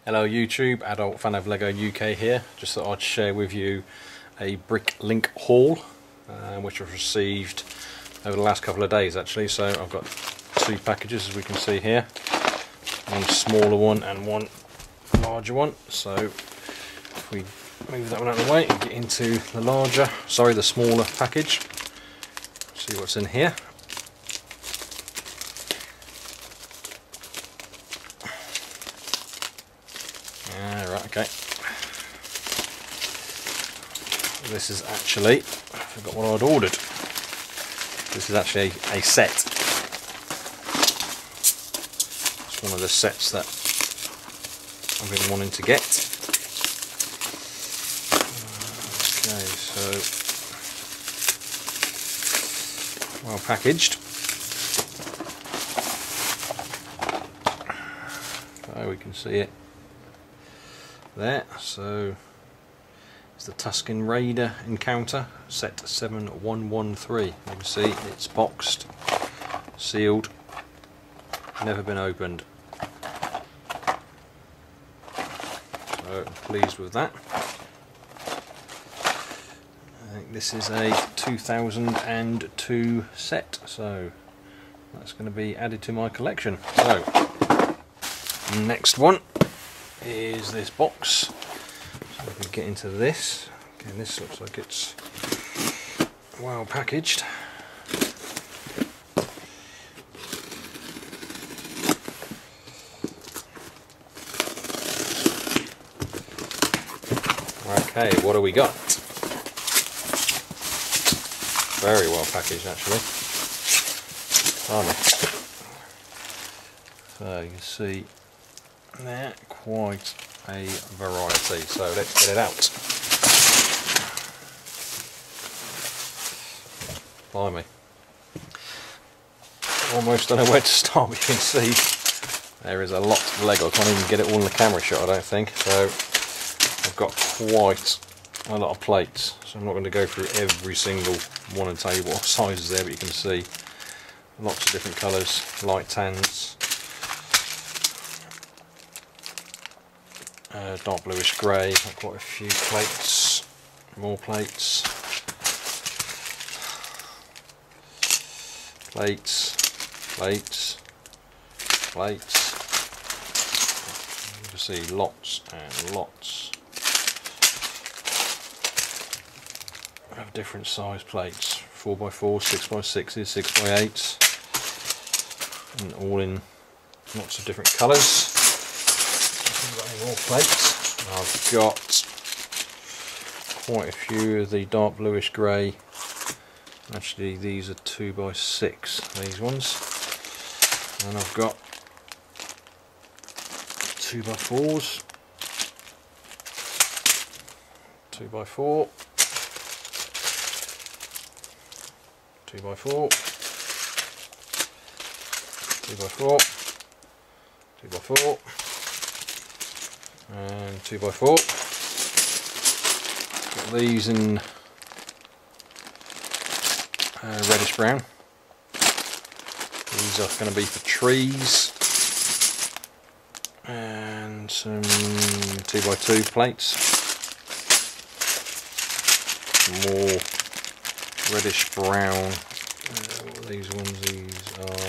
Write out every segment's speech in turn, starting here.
Hello YouTube, Adult Fan of Lego UK here. Just thought I'd share with you a BrickLink haul which I've received over the last couple of days actually. So I've got two packages as we can see here, one smaller one and one larger one. So if we move that one out of the way and get into the smaller package, see what's in here. Right, okay. This is actually, I forgot what I'd ordered. This is actually a set. It's one of the sets that I've been wanting to get. Okay, so well packaged. So we can see it there. So it's the Tusken Raider Encounter set 7113. You can see it's boxed, sealed, never been opened. So I'm pleased with that. I think this is a 2002 set, so that's going to be added to my collection. So next one is this box. So if we get into this, again, this looks like it's well packaged. Okay, what do we got? Very well packaged actually. So you can see there, quite a variety, so let's get it out. Blimey. Almost don't know where to start, but you can see there is a lot of Lego. I can't even get it all in the camera shot, I don't think. So I've got quite a lot of plates, so I'm not going to go through every single one and tell you what sizes there, but you can see lots of different colours, light tans, dark bluish grey. Got quite a few plates, more plates, plates, you can see lots and lots of different size plates, 4x4, 6x6s, 6x8s, and all in lots of different colours. More plates. I've got quite a few of the dark bluish grey. Actually these are 2x6, these ones, and I've got 2x4s, 2x4, 2x4, 2x4, 2x4, and 2x4. Got these in reddish brown. These are going to be for trees, and some 2x2 plates. More reddish brown. These ones, these are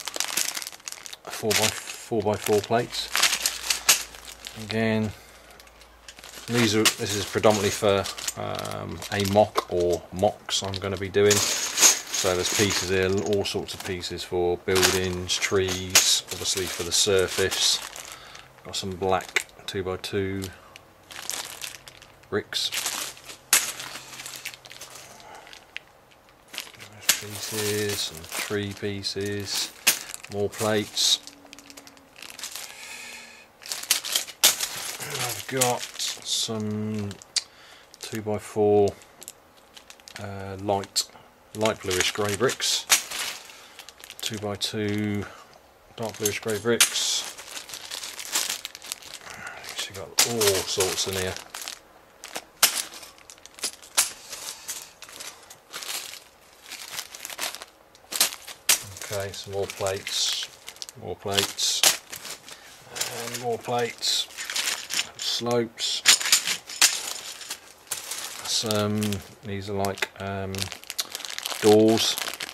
4x4 plates. Again, this is predominantly for a mock or mocks I'm going to be doing. So there's pieces here, all sorts of pieces for buildings, trees, obviously for the surface. Got some black 2x2 bricks. Pieces, some tree pieces, more plates. I've got some 2x4 light bluish grey bricks, 2x2 dark bluish grey bricks. Actually got all sorts in here. Okay, some more plates, and more plates. slopes. These are like doors.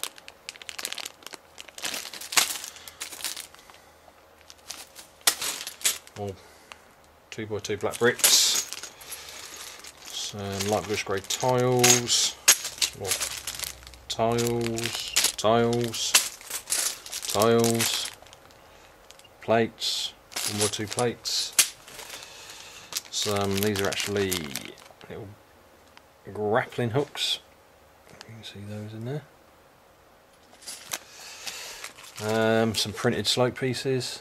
All 2x2 black bricks. Some light bluish grey tiles. More tiles. Plates. 1x2 plates. These are actually little grappling hooks. You can see those in there. Some printed slope pieces.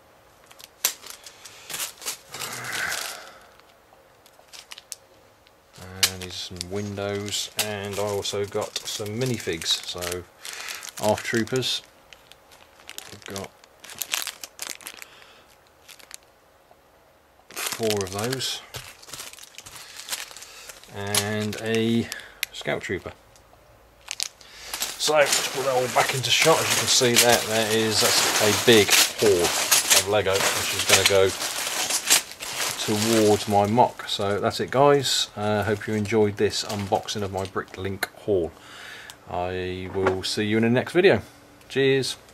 And these are some windows, and I also got some minifigs, so ARF troopers. We've got 4 of those, and a scout trooper. So let's put that all back into shot. As you can see that's a big hoard of Lego which is going to go towards my mock. So that's it, guys. Hope you enjoyed this unboxing of my BrickLink haul. I will see you in the next video. Cheers.